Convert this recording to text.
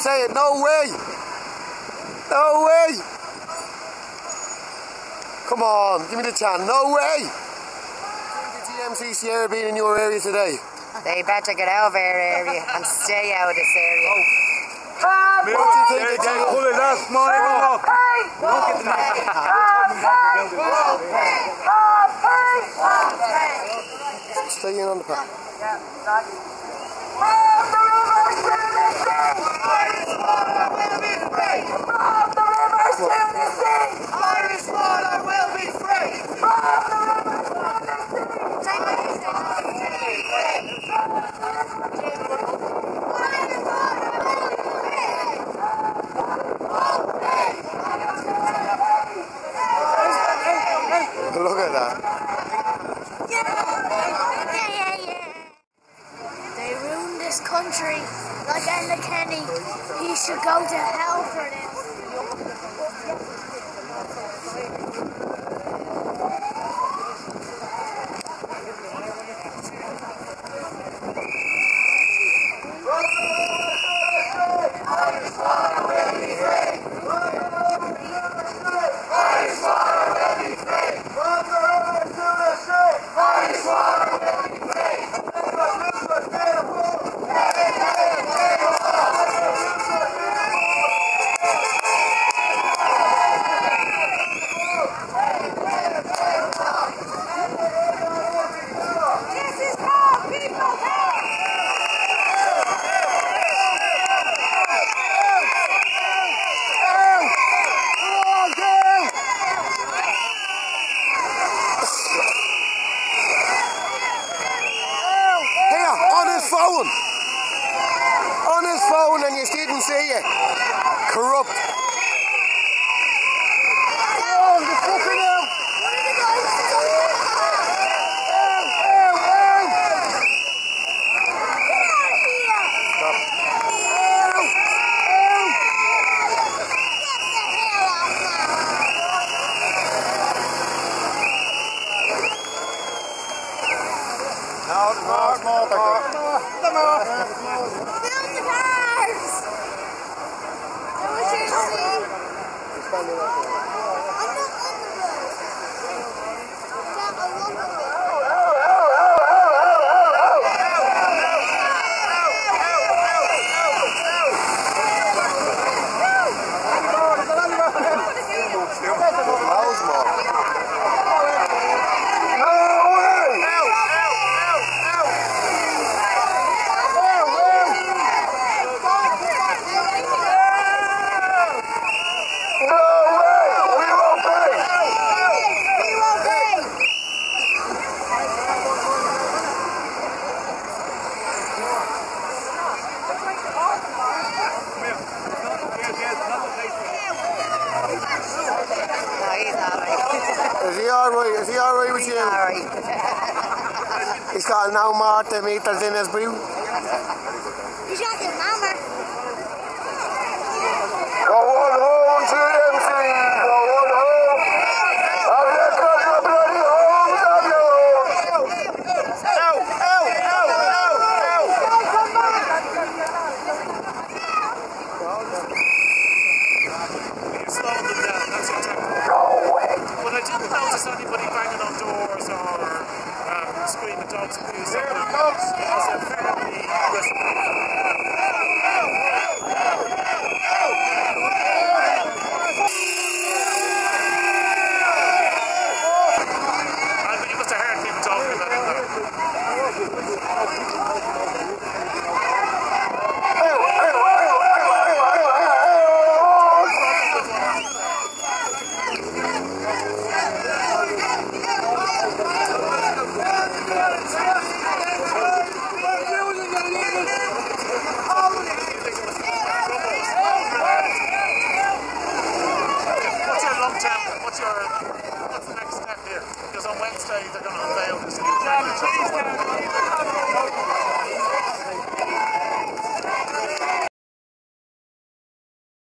say it. No way. No way. Come on, give me the chant. No way. The GMC Sierra being in your area today. They better get out of our area and stay out of this area. What do you think? Pull it up, smile off. Look at the Stay in on the path. Irish water will be free. Look at that. They ruined this country like Enda Kenny. He should go to hell for this. On his phone and you didn't see it. Corrupt. Oh, the fucking hell. Is he alright with you? Alright. He's got no more meters in his brew. He's got your mama. Go on home, GMC! Go on home! Have you got your bloody homes, have you? You slowed them down, that's what happened. But I didn't notice anybody banging on doors or screaming dogs abuse. It was a fairly you must have heard people talking about it. What's the next step here? Because on Wednesday they're going to unveil this new